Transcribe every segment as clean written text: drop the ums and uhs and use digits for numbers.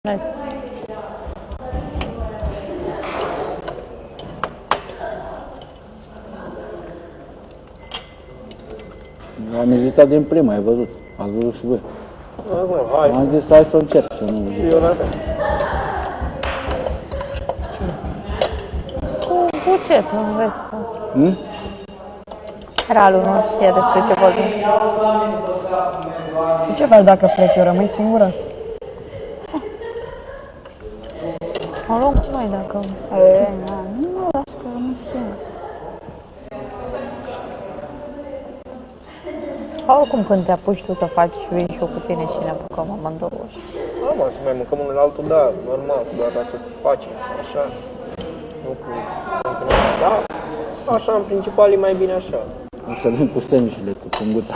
Vezi. Am ezitat din prima, ai văzut. Ați văzut și voi. Hai. Am zis hai să încep, să nu zic. Cu ce? Nu vezi că... Ralu nu știe despre ce vorbim. Ce faci dacă plec eu? Rămâi singură? O luăm cu noi dacă... Nu, las că rămân singur. Oricum când te apuci tu să faci, vin și eu cu tine și ne apucăm amândouă. Da, mă, să mai mâncăm unul la altul, da, normal, doar dacă se face, așa. Nu cu... Da, așa, în principal, e mai bine așa. O să vin cu sandwich-urile, cu punguța.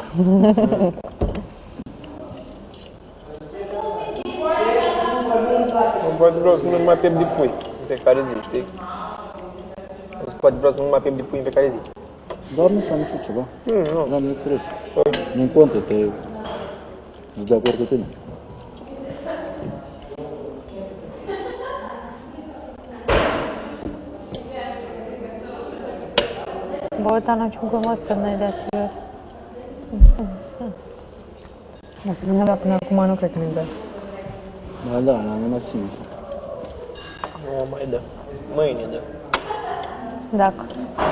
Poate vreau să nu mai pierd de pui în fiecare zi, știi? Poate vreau să nu mai pierd de pui în fiecare zi. Doar nu știu ceva. Nu. Doamne ferește. Nu contă, îți de acord cu tine. Bă, dar n-am ciun frumos să ne dea ție. Nu avea până acum, nu cred că ne dă. Da, m-am gândit singur. Nu mai dă. Mâine dă. Dacă.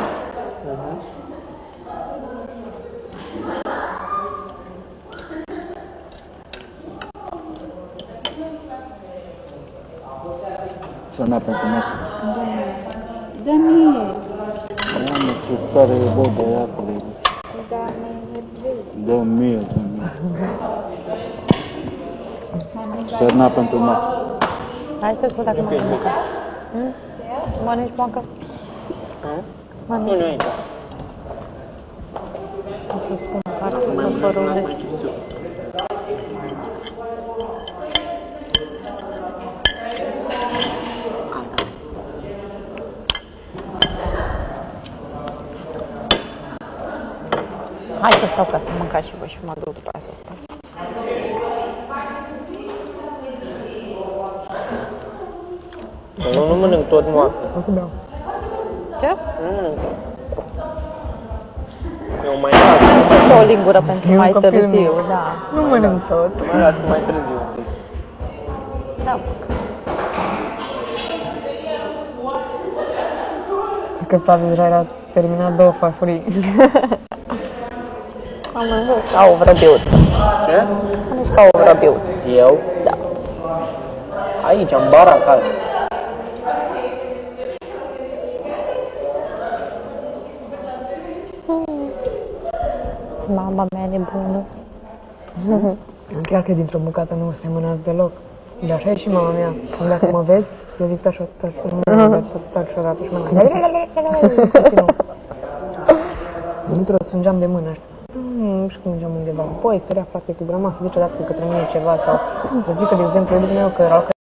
Să n-a pentru masă. Da mie. Doamne, ce țară e, bă, băiatule. Da mie. Dă mie. Să n-a pentru masă. Hai să spun dacă mănânci moca. Mănânci moca? Mănânci. Nu, aici. O să spun cartofărul. Hai să stau ca să mâncați și voi și mă duc după aia să stau. Nu mănânc tot noaptea. O să beau. Ce? Nu mănânc tot. Eu mai las. Este o lingură pentru E un mai copil târziu, mic. da. Nu mănânc tot. Mai las mai târziu un pic. Da. Că Flaviu deja era terminat 2 farfurii. Am mâncat ca o vrăbiuță. Ce? Mănânci ca o vrăbiuță. Eu? Da. Aici, în bara acasă. Mama mea nebună. Chiar că dintr-o bucată nu semănați deloc. Dar așa e și mama mea. Când dacă mă vezi, eu zic taci și odată și mă continuă. Dintr-o strângeam de mână, știu. Nu știu cum mergeam undeva. Băi, sărea foarte cu grămasă, zice odată către mine ceva sau... Îți zic că, de exemplu, eu duc meu că erau